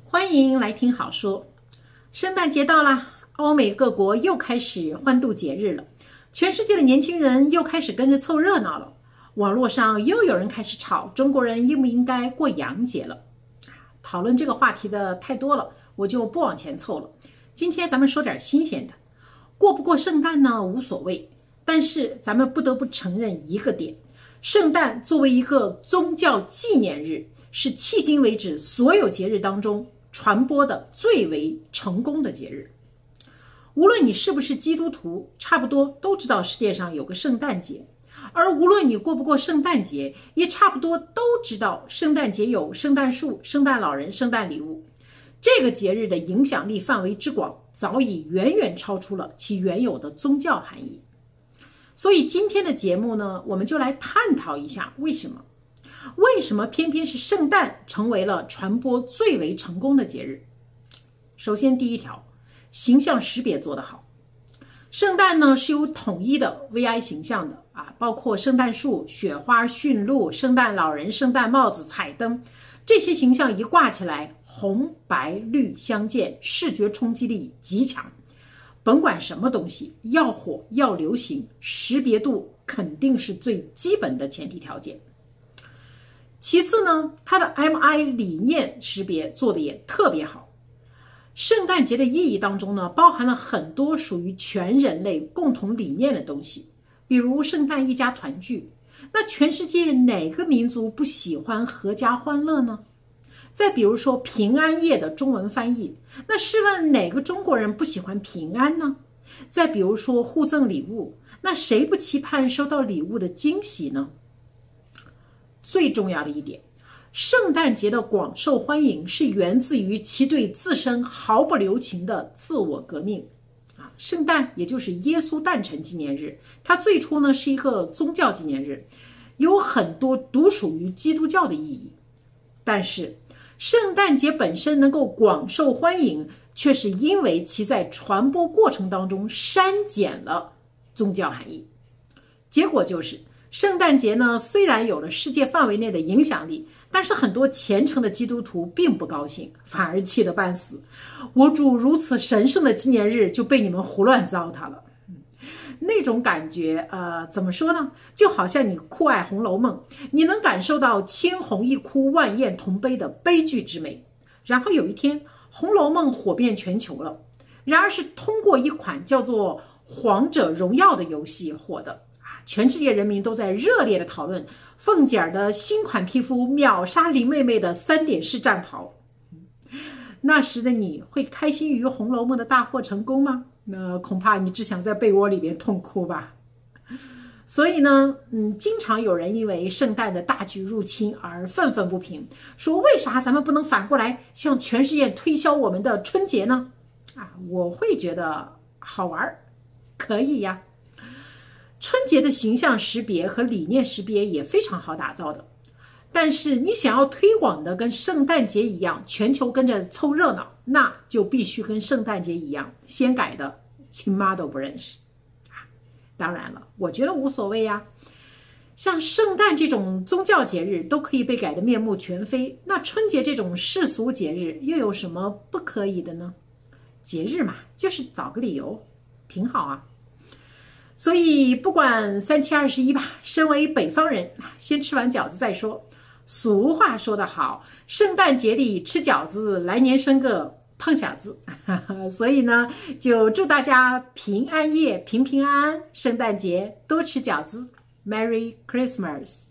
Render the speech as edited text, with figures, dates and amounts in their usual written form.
欢迎来听好说。圣诞节到了，欧美各国又开始欢度节日了，全世界的年轻人又开始跟着凑热闹了。网络上又有人开始吵中国人应不应该过洋节了。讨论这个话题的太多了，我就不往前凑了。今天咱们说点新鲜的。过不过圣诞呢无所谓，但是咱们不得不承认一个点，圣诞作为一个宗教纪念日，是迄今为止所有节日当中传播的最为成功的节日。无论你是不是基督徒，差不多都知道世界上有个圣诞节，而无论你过不过圣诞节，也差不多都知道圣诞节有圣诞树、圣诞老人、圣诞礼物。这个节日的影响力范围之广，早已远远超出了其原有的宗教含义。所以今天的节目呢，我们就来探讨一下为什么偏偏是圣诞成为了传播最为成功的节日。首先第一条，形象识别做得好。圣诞呢是有统一的 VI 形象的包括圣诞树、雪花、驯鹿、圣诞老人、圣诞帽子、彩灯，这些形象一挂起来，红白绿相间，视觉冲击力极强。甭管什么东西，要火要流行，识别度肯定是最基本的前提条件。其次呢，它的 MI 理念识别做得也特别好。圣诞节的意义当中呢，包含了很多属于全人类共同理念的东西，比如圣诞一家团聚，那全世界哪个民族不喜欢阖家欢乐呢？再比如说平安夜的中文翻译，那试问哪个中国人不喜欢平安呢？再比如说互赠礼物，那谁不期盼收到礼物的惊喜呢？最重要的一点，圣诞节的广受欢迎是源自于其对自身毫不留情的自我革命。圣诞也就是耶稣诞辰纪念日，它最初呢是一个宗教纪念日，有很多独属于基督教的意义。但是圣诞节本身能够广受欢迎，却是因为其在传播过程当中删减了宗教含义。结果就是圣诞节呢，虽然有了世界范围内的影响力，但是很多虔诚的基督徒并不高兴，反而气得半死。我主如此神圣的纪念日就被你们胡乱糟蹋了。那种感觉怎么说呢，就好像你酷爱《红楼梦》，你能感受到千红一哭万艳同悲的悲剧之美，然后有一天《红楼梦》火遍全球了，然而是通过一款叫做《皇者荣耀》的游戏火的。全世界人民都在热烈的讨论凤姐儿的新款皮肤秒杀林妹妹的3点式战袍。那时的你会开心于《红楼梦》的大获成功吗？恐怕你只想在被窝里边痛哭吧。所以呢，经常有人因为圣诞的大举入侵而愤愤不平，说为啥咱们不能反过来向全世界推销我们的春节呢？我会觉得好玩，可以呀。春节的形象识别和理念识别也非常好打造的，但是你想要推广的跟圣诞节一样，全球跟着凑热闹，那就必须跟圣诞节一样，先改的亲妈都不认识。当然了，我觉得无所谓呀。像圣诞这种宗教节日都可以被改得面目全非，那春节这种世俗节日又有什么不可以的呢？节日嘛，就是找个理由，挺好啊。所以不管3七21吧，身为北方人，先吃完饺子再说。俗话说得好，圣诞节里吃饺子，来年生个胖小子。所以呢，就祝大家平安夜平平安安，圣诞节多吃饺子。Merry Christmas。